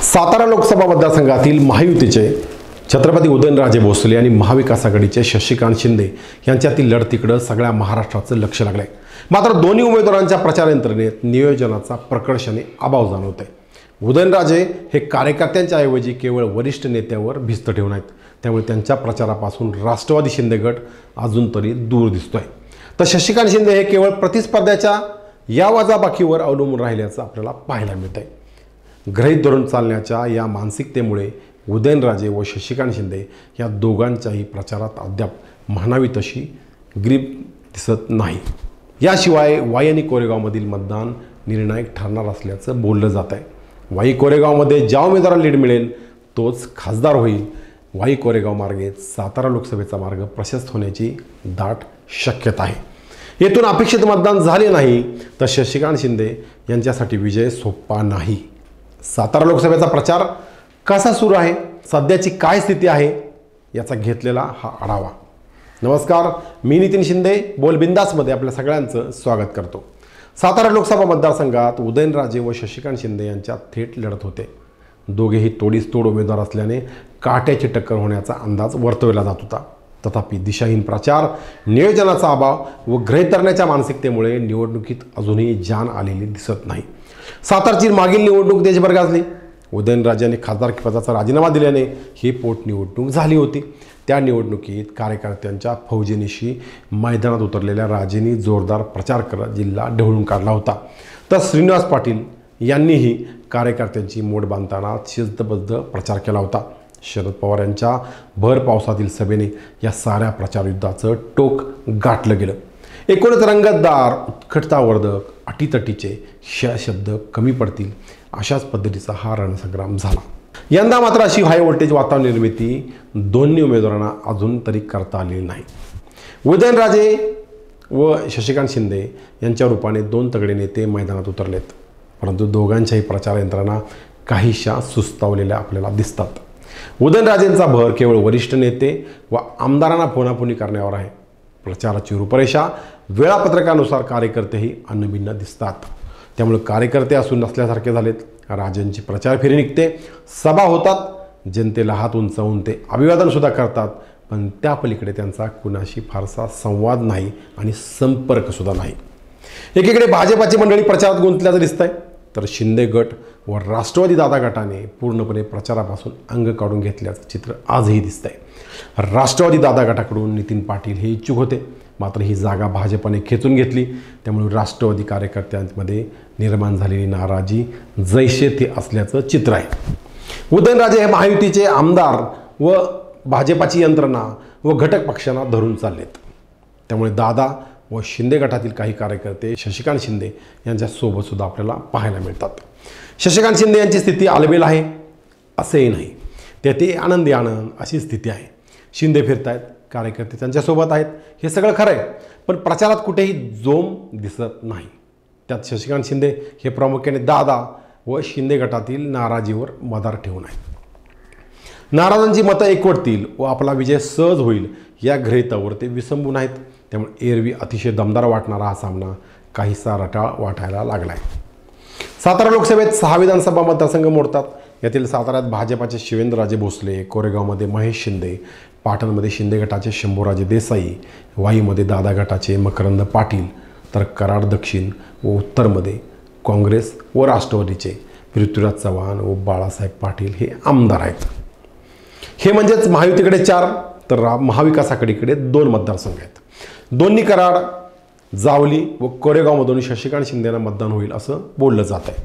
सातारा लोकसभा मतदारसंघातील महायुतीचे छत्रपती उदयनराजे भोसले आणि महाविकास आघाडीचे शशिकांत शिंदे यांच्यातील लढतीकडे सगळ्या महाराष्ट्राचं लक्ष लागलंय। मात्र दोन्ही उमेदवारांच्या प्रचार यंत्रणेत नियोजनाचा प्रकर्षाने अभाव जाणवतोय। उदयनराजे हे कार्यकर्त्यांच्या ऐवजी केवळ वरिष्ठ नेत्यावर भिस्त ठेवून आहेत, त्यामुळे त्यांच्या प्रचारापासून राष्ट्रवादी शिंदे गट अजून तरी दूर दिसतोय। तर शशिकांत शिंदे हे केवळ प्रतिस्पर्ध्याच्या या वजाबाकीवर अवलंबून राहिल्याचं आपल्याला पाहायला मिळतंय। गृहीत धरून चालण्याच्या या मानसिकतेमुळे उदयनराजे व शशिकांत शिंदे या दोघांच्याही प्रचारात अद्याप म्हणावी तशी ग्रीप दिसत नाही। याशिवाय वाई आणि कोरेगावमधील मतदान निर्णायक ठरणार असल्याचं बोललं जात आहे। वाई कोरेगावमध्ये ज्या उमेदवाराला लीड मिळेल तोच खासदार होईल। वाई कोरेगाव मार्गे सातारा लोकसभेचा मार्ग प्रशस्त होण्याची दाट शक्यता आहे। येथून अपेक्षित मतदान झाले नाही तर शशिकांत शिंदे यांच्यासाठी विजय सोपा नाही। सातारा लोकसभेचा प्रचार कसा सुरू आहे, सध्याची काय स्थिती आहे याचा घेतलेला हा आढावा। नमस्कार, मी नितीन शिंदे बोलबिंदासमध्ये आपल्या सगळ्यांचं स्वागत करतो। सातारा लोकसभा मतदारसंघात उदयनराजे व शशिकांत शिंदे यांच्यात थेट लढत होते। दोघेही तोडीस तोड उमेदवार असल्याने काट्याची टक्कर होण्याचा अंदाज वर्तवला जात होता। तथापि दिशाहीन प्रचार, नियोजनाचा अभाव व गृहीत धरण्याच्या मानसिकतेमुळे निवडणुकीत अजूनही जान आलेली दिसत नाही। सातारची मागील निवडणूक देशभर गाजली। उदयनराजेंनी खासदारपदाचा राजीनामा दिल्याने ही पोटनिवडणूक झाली होती। त्या निवडणुकीत कार्यकर्त्यांच्या फौजेनिशी मैदानात उतरलेल्या राजेंनी जोरदार प्रचार करत जिल्हा ढवळून काढला होता। तर श्रीनिवास पाटील यांनीही कार्यकर्त्यांची मोड बांधताना शिस्तबद्ध प्रचार केला होता। शरद पवार यांच्या भर पावसातील सभेने या साऱ्या प्रचारयुद्धाचं टोक गाठलं गेलं। एकूणच रंगतदार, उत्कटतावर्धक, अटीतटीचे शब्द कमी पडतील अशाच पद्धतीचा हा रणसंग्राम झाला। यंदा मात्र अशी हाय व्होल्टेज वातावरण निर्मिती दोन्ही उमेदवारांना अजून तरी करता आलेली नाही। उदयनराजे व शशिकांत शिंदे यांच्या रूपाने दोन तगडे नेते मैदानात उतरलेत, परंतु दोघांच्याही प्रचार यंत्रणा काहीशा सुस्तावलेल्या आपल्याला दिसतात। उदयनराजेंचा भर केवळ वरिष्ठ नेते व आमदारांना फोनाफोनी करण्यावर आहे। प्रचाराची रूपरेषा वेळापत्रकानुसार कार्यकर्तेही अन्नभिन्न दिसतात, त्यामुळे कार्यकर्ते असून नसल्यासारखे झालेत। राजांची प्रचार फेरी निघते, सभा होतात, जनतेला हात उंचावून ते अभिवादनसुद्धा करतात, पण त्या पलीकडे त्यांचा कुणाशी फारसा संवाद नाही आणि संपर्कसुद्धा नाही। एकीकडे भाजपाची मंडळी प्रचारात गुंतल्याचं दिसतंय, तर शिंदे गट व राष्ट्रवादी दादा गटाने पूर्णपणे प्रचारापासून अंग काढून घेतल्याचं चित्र आजही दिसतंय। राष्ट्रवादी दादा गटाकडून नितीन पाटील हे इच्छुक होते, मात्र ही जागा भाजपने खेचून घेतली, त्यामुळे राष्ट्रवादी कार्यकर्त्यांमध्ये निर्माण झालेली नाराजी जैसे थे असल्याचं चित्र आहे। उदयनराजे हे महायुतीचे आमदार व भाजपाची यंत्रणा व घटक पक्षांना धरून चाललेत, त्यामुळे दादा व शिंदे गटातील काही कार्यकर्ते शशिकांत शिंदे यांच्यासोबत सुद्धा आपल्याला पाहायला मिळतात। शशिकांत शिंदे यांची स्थिती आलबेल आहे असेही नाही, ते आनंदी आनंद अशी स्थिती आहे। शिंदे फिरतायत, कार्यकर्ते त्यांच्यासोबत आहेत, हे सगळं खरं आहे, पण प्रचारात कुठेही जोम दिसत नाही। त्यात शशिकांत शिंदे हे प्रामुख्याने दादा व शिंदे गटातील नाराजीवर मदार ठेवून आहेत। नाराजांची मतं एकवटतील व आपला विजय सहज होईल या गृहीतावर ते विसंबून आहेत, त्यामुळे एरवी अतिशय दमदार वाटणारा हा सामना काहीसा रटाळ वाटायला लागला आहे। सातारा लोकसभेत 6 विधानसभा मतदारसंघ मोडतात। यातील साताऱ्यात भाजपाचे शिवेंद्रराजे भोसले, कोरेगावमध्ये महेश शिंदे, पाटणमध्ये शिंदे गटाचे शंभूराजे देसाई, वाईमध्ये दादा गटाचे मकरंद पाटील, तर कराड दक्षिण व उत्तरमध्ये काँग्रेस व राष्ट्रवादीचे पृथ्वीराज चव्हाण व बाळासाहेब पाटील हे आमदार आहेत। हे म्हणजेच महायुतीकडे 4 तर महाविकास आघाडीकडे 2 मतदारसंघ आहेत। दोन्ही कराड, जावली व कोरेगावमधून शशिकांत शिंदेंना मतदान होईल असं बोललं जात आहे।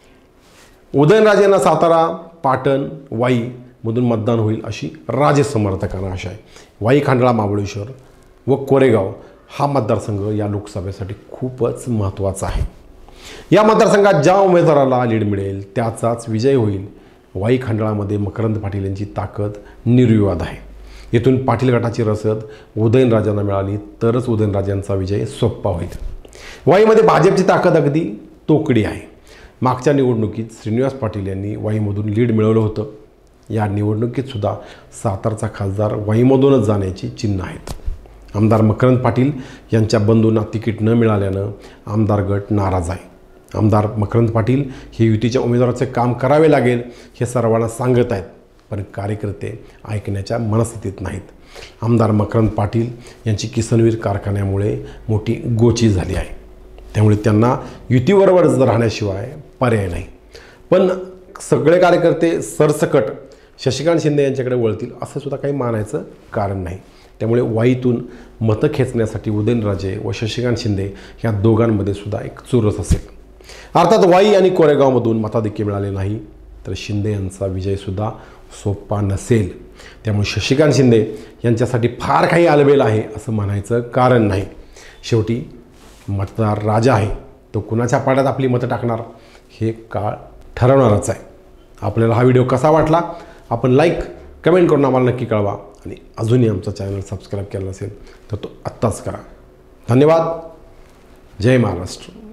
उदयनराजेंना सातारा, पाटण, वाईमधून मतदान होईल अशी राजे समर्थकांना आशा आहे। वाई, खंडाळा, महाबळेश्वर व कोरेगाव हा मतदारसंघ या लोकसभेसाठी खूपच महत्त्वाचा आहे। या मतदारसंघात ज्या उमेदवाराला लीड मिळेल त्याचाच विजय होईल। वाई खंडाळामध्ये मकरंद पाटील यांची ताकद निर्विवाद आहे। येथून पाटील गटाची रसद उदयनराजेंना मिळाली तरच उदयनराजेंचा विजय सोपा होईल। वाईमध्ये भाजपची ताकद अगदी तोकडी आहे। मागच्या निवडणुकीत श्रीनिवास पाटील यांनी वाईमधून लीड मिळवलं होतं। या निवडणुकीत सुद्धा सातारचा खासदार वाईमधूनच जाण्याची चिन्ह आहेत। आमदार मकरंद पाटील यांच्या बंधूंना तिकीट न मिळाल्यानं आमदार गट नाराज आहे। आमदार मकरंद पाटील हे युतीच्या उमेदवाराचे काम करावे लागेल हे सर्वांना सांगत आहेत, पण कार्यकर्ते ऐकण्याच्या मनस्थितीत नाहीत. आमदार मकरंद पाटील यांची किसनवीर कारखान्यामुळे मोठी गोची झाली आहे, त्यामुळे त्यांना युतीबरोबरच राहण्याशिवाय पर्याय नाही. पण सगळे कार्यकर्ते सरसकट शशिकांत शिंदे यांच्याकडे वळतील असं सुद्धा काही मानायचं कारण नाही. त्यामुळे वाईतून मतं खेचण्यासाठी उदयनराजे व शशिकांत शिंदे ह्या दोघांमध्ये सुद्धा एक चुरस असेल. अर्थात वाई आणि कोरेगावमधून मताधिक्य मिळाले नाही तर शिंदे यांचा विजयसुद्धा सोपा नसेल. त्यामुळे शशिकांत शिंदे यांच्यासाठी फार काही आलबेल आहे असं म्हणायचं कारण नाही. शेवटी मतदार राजा आहे, तो कुणाच्या पाड्यात आपली मतं टाकणार हे काळ ठरवणारच आहे. आपल्याला हा व्हिडिओ कसा वाटला आपण लाईक कमेंट करून आम्हाला नक्की कळवा आणि अजूनही आमचा चॅनल सबस्क्राईब केला नसेल तर तो आत्ताच करा. धन्यवाद. जय महाराष्ट्र.